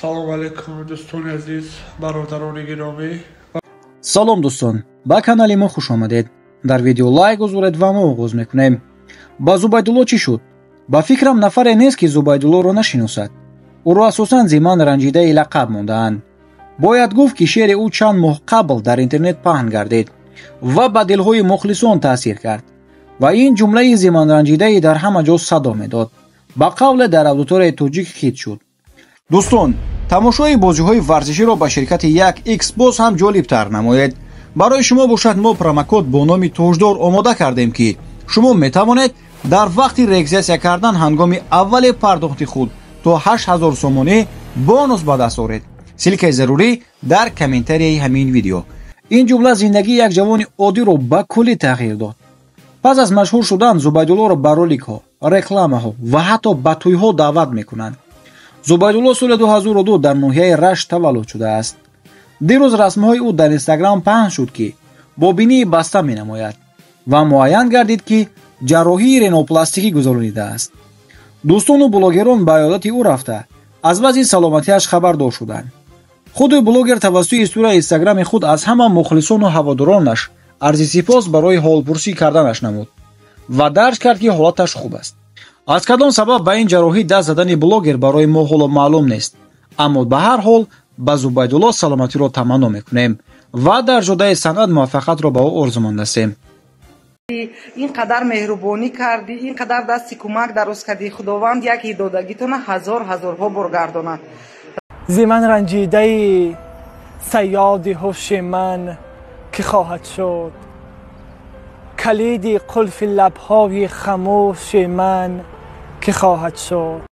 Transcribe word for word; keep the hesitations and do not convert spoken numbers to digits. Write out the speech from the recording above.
салом алейкум дӯстони азиз, бародарони гиромӣ. салом дӯстон, ба канали мо хуш омадед. дар видео лайк гузоред ва мо оғоз мекунем. ба Зубайдулло чӣ шуд? ба фикрам нафаре нест ки Зубайдуллоро нашиносад. ӯро асосан зиман ранҷидаи лақаб мондаанд. бояд гуфт ки шеъри ӯ чанд моҳ қабл дар интернет паҳн гардид ва ба дилҳои мухлисон таъсир кард ва ин ҷумлаи зиманранҷидаи дар ҳама ҷо садо медод. ба қавле дар аудиторияи тоҷик хит шуд. дӯстон, тамошои бозиҳои варзиширо ба ширкати як икс боз ҳам ҷолибтар намоед. барои шумо бошад мо промокод бо номи тоҷдор омода кардем ки шумо метавонед дар вақти регистрация кардан ҳангоми аввали пардохти худ то ҳашт ҳазор сомонӣ бонус ба даст оред. силкаи зарурӣ дар комментарияи ҳамин видео. ин ҷумла зиндагии як ҷавони оддиро ба куллӣ тағйир дод. пас аз машҳур шудан Зубайдуллоро ба роликҳо, рекламаҳо ва ҳатто ба тӯйҳо даъват мекунанд. Зубайдулло соли ду ҳазору ду дар ноҳияи Рашт таваллуд шудааст. дирӯз расмҳои ӯ дар Инстаграм паҳн шуд ки бо бинии баста менамояд ва муайян гардид ки ҷарроҳии ринопластикӣ гузаронидааст. дӯстону блогерон ба аёдати ӯ рафта аз вазъи саломатиаш хабардор шуданд. худи блогер тавассути историяи инстаграми худ аз ҳама мухлисону ҳаводоронаш арзи сипос барои ҳолпурсӣ карданаш намуд ва дарҷ кард ки ҳолаташ хуб аст. аз кадом сабаб ба ин ҷарроҳӣ даст задани блогер барои мо ҳоло маълум нест, аммо ба ҳар ҳол ба Зубайдулло саломатиро таманно мекунем ва дар ҷодаи санъат муваффақиятро ба ӯ орзумандастем. ин қадар меҳрубонӣ кардӣ, ин қадар дасти кӯмак дароз кардӣ. худованд яки додагитона ҳазор ҳазорҳо бор гардонад. زیمن رنجیده صیاد هوش من که خواهد شد، کلید قلف لبهای خموش من که خواهد شد.